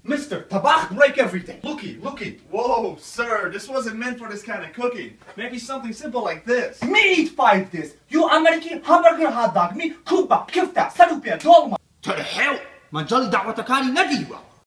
Mister, tabakh break everything. Looky. Whoa, sir, this wasn't meant for this kind of cooking. Maybe something simple like this. Me eat 5 this. You American hamburger hot dog. Me kubba, kifta, salupia, dolma. To the hell! Munjal da'wata kari nadiwa.